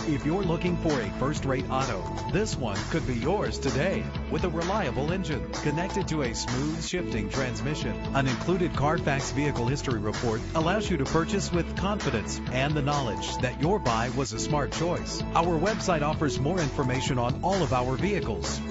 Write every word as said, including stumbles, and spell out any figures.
If you're looking for a first-rate auto, this one could be yours today. With a reliable engine connected to a smooth shifting transmission, an included Carfax Vehicle History Report allows you to purchase with confidence and the knowledge that your buy was a smart choice. Our website offers more information on all of our vehicles,